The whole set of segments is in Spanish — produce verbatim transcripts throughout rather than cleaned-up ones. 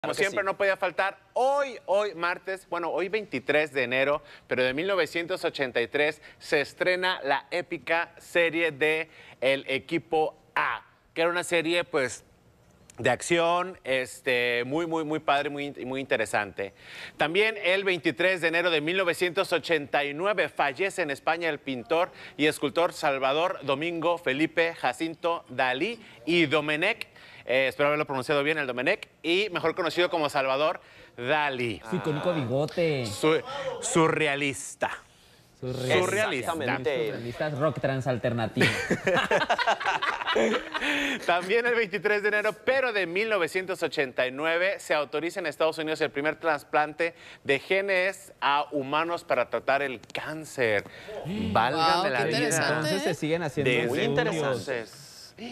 Como Claro que siempre sí. no podía faltar, hoy, hoy martes, bueno, hoy veintitrés de enero, pero de mil novecientos ochenta y tres se estrena la épica serie de El Equipo A, que era una serie, pues, de acción, este, muy, muy, muy padre, muy, muy interesante. También el veintitrés de enero de mil novecientos ochenta y nueve fallece en España el pintor y escultor Salvador Domingo Felipe Jacinto Dalí y Domenech. Eh, espero haberlo pronunciado bien, el Domenech, y mejor conocido como Salvador Dalí. Su icónico bigote. Su- surrealista. Surrealista. Exactamente. Surrealista, rock transalternativo. También el veintitrés de enero, pero de mil novecientos ochenta y nueve, se autoriza en Estados Unidos el primer trasplante de genes a humanos para tratar el cáncer. Válgame Wow, la qué vida. interesante. Entonces se siguen haciendo Desde Muy estudios. entonces.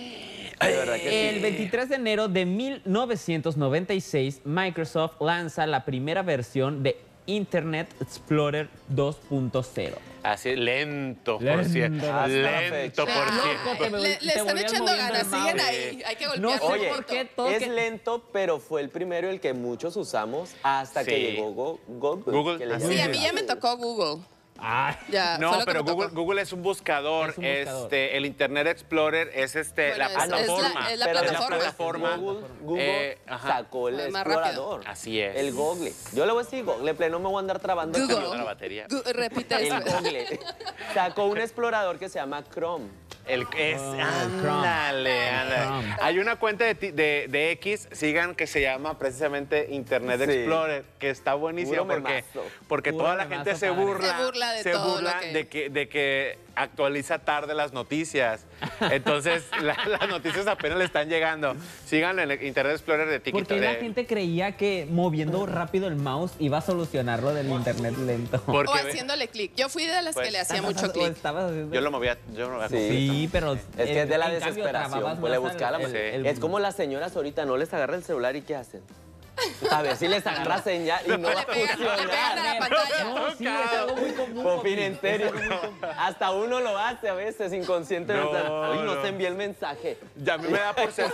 De verdad que sí. El veintitrés de enero de mil novecientos noventa y seis, Microsoft lanza la primera versión de Internet Explorer dos punto cero. Así, lento, por Lento. cierto. Hasta la Lento, fecha. por Loco, cierto. te me- Le, le te están volvías echando moviendo ganas, el siguen mouse. ahí. Hay que No golpear. sé Oye, por qué todos es que- lento, pero fue el primero el que muchos usamos hasta que Sí. llegó Go- Google. Google, que le así Sí, llaman. a mí ya me tocó Google. Ay, Ya, fue No, lo que pero me tocó. Google, Google es un buscador. Es un buscador. Este, el Internet Explorer es este, Bueno, la es- es la- plataforma. es la Pero plataforma. plataforma. Google, Google Eh, ajá. sacó el Fue más rápido. explorador. Así es. El Google. Yo le voy a decir Google, Play, no me voy a andar trabando. el Google. celular. la batería. Gu- Repite El eso. Google sacó un explorador que se llama Chrome. El es, Oh, ándale, ándale. Chrome. Hay una cuenta de, ti- de, de X, sigan, que se llama precisamente Internet Sí. Explorer, que está buenísimo Puro porque, memazo. porque Puro toda la memazo gente se padre. burla, Se burla de se todo burla lo que- de que de que actualiza tarde las noticias. Entonces, la- las noticias apenas le están llegando. Síganlo en el Internet Explorer de TikTok. ¿por qué la de- gente creía que moviendo rápido el mouse iba a solucionar lo del internet lento? porque O haciéndole clic. Yo fui de las Pues, que le hacía Estabas- mucho o clic. estabas haciendo- yo lo movía, yo lo movía Sí. Sí, pero... Es que es de la en cambio, desesperación. trababas Pues le más buscaba la el- manera. el- Es como las señoras ahorita, no les agarra el celular y ¿qué hacen? A ver si les agarra señal y no va a Le pegan, le pegan a funcionar. la pantalla. No, sí, es algo muy común. Popín, en Es serio. algo muy común. Hasta uno lo hace a veces inconscientemente. No, Ay, no, no. te envié el mensaje. Ya a mí me da por ser.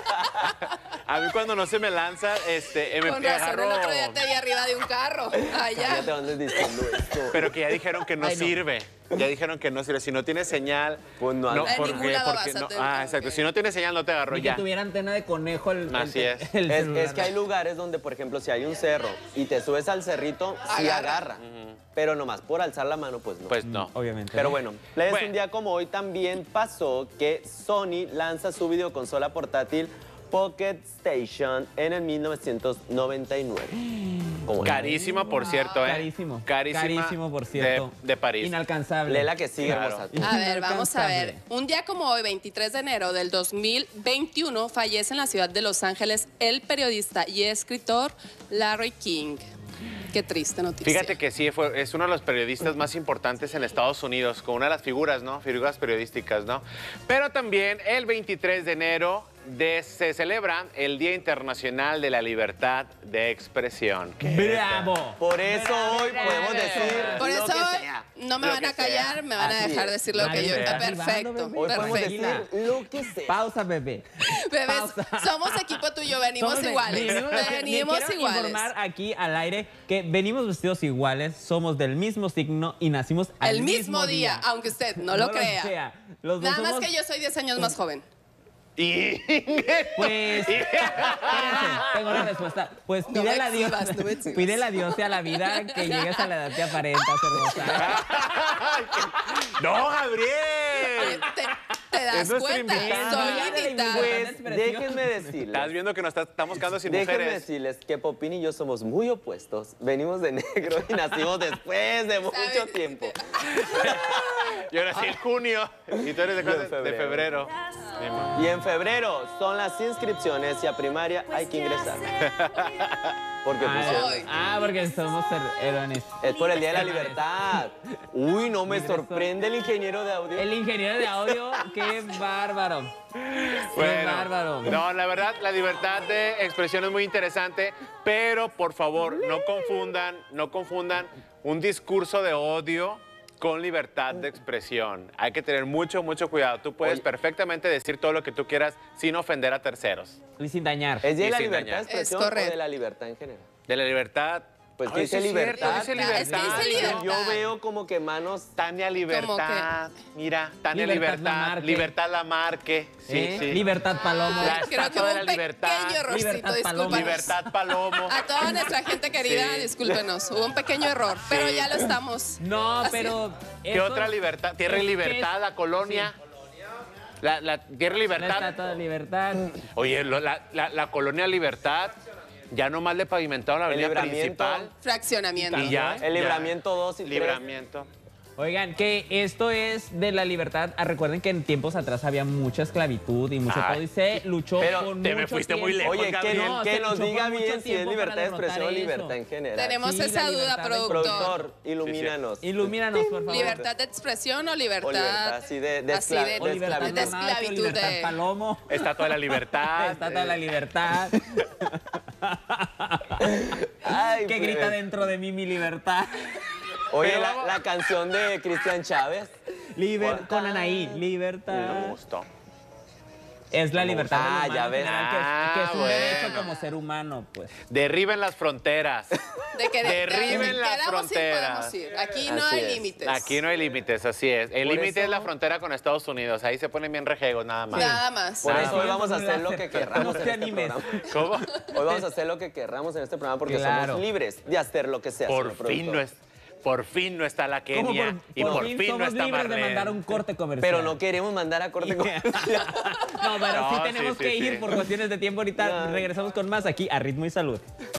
A mí cuando no se me lanza, este, me Con razón, agarro. el otro día te vi arriba de un carro. Ya te Allá. andes diciendo esto. Pero que ya dijeron que no, Ay, no. sirve. Ya dijeron que no sirve. Si no tiene señal. Pues no, En porque, ningún lado porque vas a no- tener Ah, como exacto. que- Si no tiene señal, no te agarro Ni que ya. tuviera antena de conejo el, el- Así es. el Es, celular. es que hay lugares donde, por ejemplo, si hay un cerro y te subes al cerrito, sí Agarra. agarra. Pero nomás por alzar la mano, pues no. Pues no. Obviamente. Pero bueno, plebes, Bueno. un día como hoy también pasó que Sony lanza su videoconsola portátil Pocket Station en el mil novecientos noventa y nueve. ¿Cómo es? Carísima, por cierto, ¿eh? Carísimo. Carísima. Carísimo, por cierto. De, de París. Inalcanzable. Lee la que sigue, Claro. hermosa. A ver, vamos a ver. Inalcanzable. Un día como hoy, veintitrés de enero del dos mil veintiuno, fallece en la ciudad de Los Ángeles el periodista y escritor Larry King. Qué triste noticia. Fíjate que sí, fue, es uno de los periodistas más importantes en Estados Unidos, con una de las figuras, ¿no? Figuras periodísticas, ¿no? Pero también el veintitrés de enero de- se celebra el Día Internacional de la Libertad de Expresión. ¿Qué? ¡Bravo! Por eso hoy podemos decir Por lo eso que sea. no me Lo van que a callar, sea. me van a Así dejar es. decir lo que Nadie yo. te está Perfecto, privando, bebé. Hoy podemos perfecto. decir lo que sea. Pausa, bebé. Bebés, Pausa. somos equipo tuyo, venimos Somos- iguales. venimos- Venimos quiero iguales. informar aquí al aire que venimos vestidos iguales, somos del mismo signo y nacimos al El mismo día, aunque usted no lo crea. Los dos Nada más somos- que yo soy diez años más joven. Y... Pues, espérense, tengo una respuesta. Pues No pídele me a Dios, exhibas, no me exhibas. pídele a Dios y a la vida que llegues a la edad que aparentas, hermosa. ¡No, Oye, Gabriel! ¿Te, te das Es nuestro cuenta? invitado. Soy Día de la invitada. igualdad. Pues déjenme decirles. Estás viendo que nos está- estamos quedando sin Déjenme mujeres. decirles que Popín y yo somos muy opuestos. Venimos de negro y nacimos después de mucho ¿Sabes? tiempo. Yo nací en junio y tú eres de, Yo en de febrero. febrero. Sí, ma. Y en febrero son las inscripciones y a primaria hay que ingresar. Porque pusieron- Ay. Ah, porque somos erones. es por el Día de la Libertad. Uy, no me sorprende el ingeniero de audio. El ingeniero de audio, qué bárbaro. Qué Bueno, bárbaro. no, la verdad, la libertad de expresión es muy interesante, pero por favor, no confundan, no confundan un discurso de odio con libertad de expresión. Hay que tener mucho, mucho cuidado. Tú puedes Oye. perfectamente decir todo lo que tú quieras sin ofender a terceros. Y sin dañar. ¿Es de Y la sin libertad de dañar. expresión Es o de correcto. la libertad en general? De la libertad. Pues Ay, dice sí es cierto, libertad. dice Es que dice libertad. libertad. Yo veo como que manos... Tania Libertad. Mira, Tania Libertad Libertad. Lamarque. Libertad Lamarque. Sí, ¿Eh? sí. Libertad Palomo. La Creo que estatua hubo de un la libertad. pequeño errorcito, Libertad Palomo. discúlpanos. Libertad Palomo. A toda nuestra gente querida, Sí. discúlpenos, hubo un pequeño error, pero ya lo estamos. No, Así- pero. ¿Qué eso- otra libertad? Tierra y es que Libertad, es- la colonia. La, la Tierra y La Libertad. Estatua de Libertad. Oye, lo- la, la- la colonia Libertad, ya nomás le pavimentaron la El avenida libramiento. principal. Fraccionamiento. Y ya. El ya. libramiento dos y tres. Libramiento. Oigan, que esto es de la libertad. Ah, recuerden que en tiempos atrás había mucha esclavitud y mucho Ay, todo. Y se luchó pero por te me mucho fuiste muy tiempo. lejos, Oye, que, Gabriel. No, que se nos luchó diga por mucho bien si es tiempo libertad de para derrotar expresión o eso. libertad en general. Tenemos Sí, esa la duda, libertad de- productor. Productor, ilumínanos. Ilumínanos, por favor. ¿Libertad de expresión o libertad? O libertad, así de- de así escla- de, O libertad de Lamarque, o esclavitud libertad de- Palomo. Estatua de la Libertad. Estatua de la libertad. Ay, que pues. grita dentro de mí mi libertad. Oye, Pero la, vamos- la canción de Cristian Chávez. Liber con Anaí. No me Libertad. gustó. Es la No me libertad gusta. del Ah, humano ya en ves. general, que es, que es un Ah, derecho bueno. como ser humano, pues. Derriben las fronteras. de que de- Derriben de- las queramos ir, fronteras. podemos ir. Aquí no Así hay es. límites. Aquí no hay límites, así es. El Por límite es eso- la frontera con Estados Unidos. Ahí se ponen bien rejegos, nada más. Nada más. Por Nada eso hoy más. vamos a hacer lo que No querramos te en este animes. programa. ¿Cómo? Hoy vamos a hacer lo que querramos en este programa porque Claro. somos libres de hacer lo que sea. Por señor fin no productor. es. Por fin no está la ¿Cómo Kenia. y por fin, somos no está libres de Marlene. mandar un corte comercial? Pero no queremos mandar a corte con... No, pero No, sí sí, tenemos sí, que sí. ir por cuestiones de tiempo. Ahorita No. regresamos con más aquí a Ritmo y Salud.